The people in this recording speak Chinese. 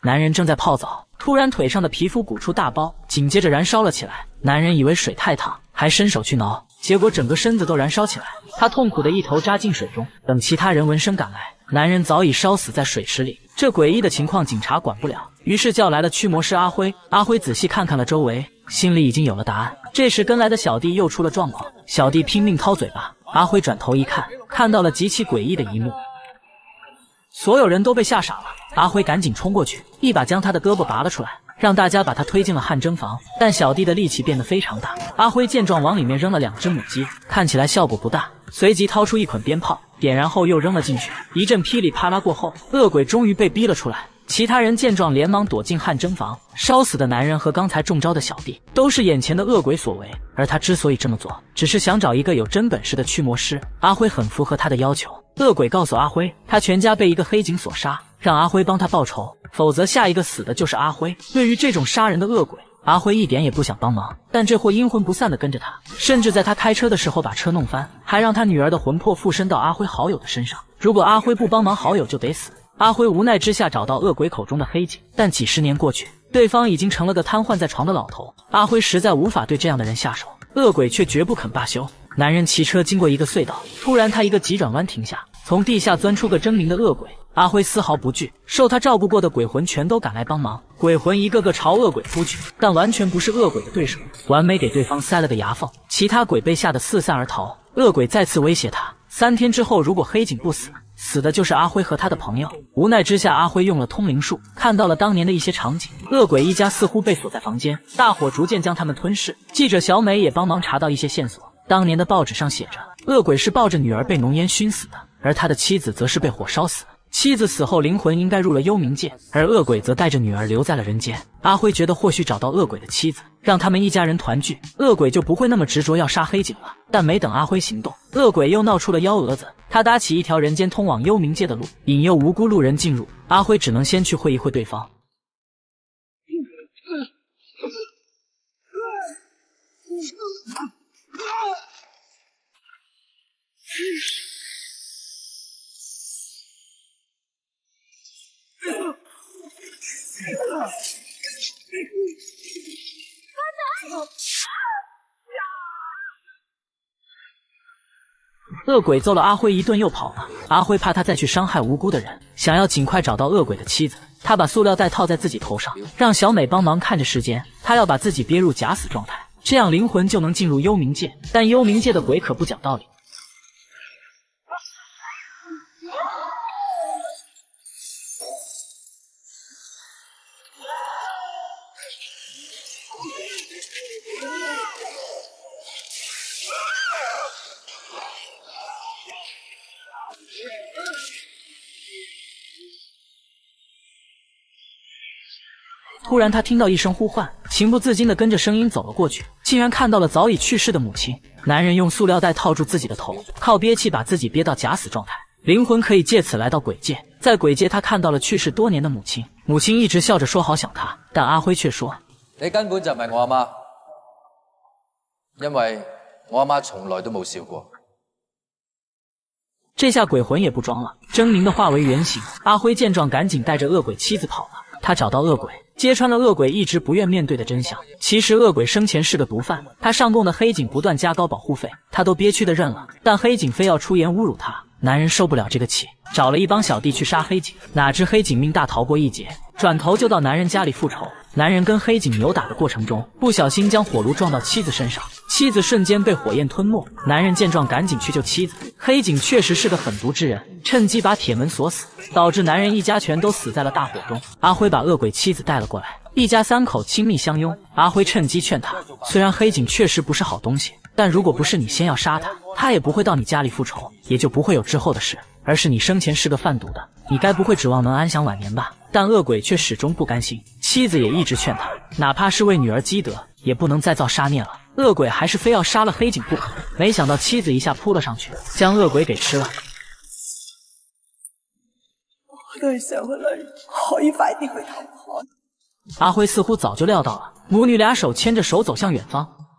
男人正在泡澡，突然腿上的皮肤鼓出大包，紧接着燃烧了起来。男人以为水太烫，还伸手去挠，结果整个身子都燃烧起来。他痛苦的一头扎进水中，等其他人闻声赶来，男人早已烧死在水池里。这诡异的情况警察管不了，于是叫来了驱魔师阿辉。阿辉仔细看看了周围，心里已经有了答案。这时跟来的小弟又出了状况，小弟拼命掏嘴巴。阿辉转头一看，看到了极其诡异的一幕，所有人都被吓傻了。阿辉赶紧冲过去，一把将他的胳膊拔了出来，让大家把他推进了汗蒸房。但小弟的力气变得非常大，阿辉见状往里面扔了2只母鸡，看起来效果不大，随即掏出一捆鞭炮，点燃后又扔了进去。一阵噼里啪啦过后，恶鬼终于被逼了出来。其他人见状连忙躲进汗蒸房。烧死的男人和刚才中招的小弟都是眼前的恶鬼所为，而他之所以这么做，只是想找一个有真本事的驱魔师。阿辉很符合他的要求。恶鬼告诉阿辉，他全家被一个黑警所杀，让阿辉帮他报仇，否则下一个死的就是阿辉。对于这种杀人的恶鬼，阿辉一点也不想帮忙，但这货阴魂不散地跟着他，甚至在他开车的时候把车弄翻，还让他女儿的魂魄附身到阿辉好友的身上。如果阿辉不帮忙，好友就得死。阿辉无奈之下找到恶鬼口中的黑警，但几十年过去，对方已经成了个瘫痪在床的老头。阿辉实在无法对这样的人下手，恶鬼却绝不肯罢休。男人骑车经过一个隧道，突然他一个急转弯停下，从地下钻出个狰狞的恶鬼。阿辉丝毫不惧，受他照顾过的鬼魂全都赶来帮忙，鬼魂一个个朝恶鬼扑去，但完全不是恶鬼的对手，完美给对方塞了个牙缝。其他鬼被吓得四散而逃。恶鬼再次威胁他，3天之后如果黑警不死，死的就是阿辉和他的朋友。无奈之下，阿辉用了通灵术，看到了当年的一些场景。恶鬼一家似乎被锁在房间，大火逐渐将他们吞噬。记者小美也帮忙查到一些线索。当年的报纸上写着，恶鬼是抱着女儿被浓烟熏死的，而他的妻子则是被火烧死的。妻子死后灵魂应该入了幽冥界，而恶鬼则带着女儿留在了人间。阿辉觉得或许找到恶鬼的妻子，让他们一家人团聚，恶鬼就不会那么执着要杀黑警了。但没等阿辉行动，恶鬼又闹出了幺蛾子。他搭起一条人间通往幽冥界的路，引诱无辜路人进入。阿辉只能先去会一会对方。恶鬼揍了阿辉一顿又跑了。阿辉怕他再去伤害无辜的人，想要尽快找到恶鬼的妻子。他把塑料袋套在自己头上，让小美帮忙看着时间。他要把自己憋入假死状态，这样灵魂就能进入幽冥界。但幽冥界的鬼可不讲道理。突然他听到一声呼唤，情不自禁地跟着声音走了过去，竟然看到了早已去世的母亲。男人用塑料袋套住自己的头，靠憋气把自己憋到假死状态，灵魂可以借此来到鬼界。在鬼界他看到了去世多年的母亲，母亲一直笑着说好想他，但阿辉却说， 你根本就唔系我阿媽，因為我阿媽從來都冇笑過。 这下鬼魂也不装了，狰狞的化为原形。阿辉见状赶紧带着恶鬼妻子跑了。他找到恶鬼，揭穿了恶鬼一直不愿面对的真相。其实恶鬼生前是个毒贩，他上供的黑警不断加高保护费，他都憋屈的认了，但黑警非要出言侮辱他。男人受不了这个气，找了一帮小弟去杀黑警，哪知黑警命大逃过一劫，转头就到男人家里复仇。男人跟黑警扭打的过程中，不小心将火炉撞到妻子身上，妻子瞬间被火焰吞没。男人见状赶紧去救妻子，黑警确实是个狠毒之人，趁机把铁门锁死，导致男人一家全都死在了大火中。阿辉把恶鬼妻子带了过来，一家3口亲密相拥。阿辉趁机劝他，虽然黑警确实不是好东西，但如果不是你先要杀他，他也不会到你家里复仇，也就不会有之后的事，而是你生前是个贩毒的，你该不会指望能安享晚年吧？但恶鬼却始终不甘心，妻子也一直劝他，哪怕是为女儿积德，也不能再造杀孽了。恶鬼还是非要杀了黑警不可，没想到妻子一下扑了上去，将恶鬼给吃了。 我都係想個女可以快啲去投海。 阿辉似乎早就料到了，母女俩手牵着手走向远方。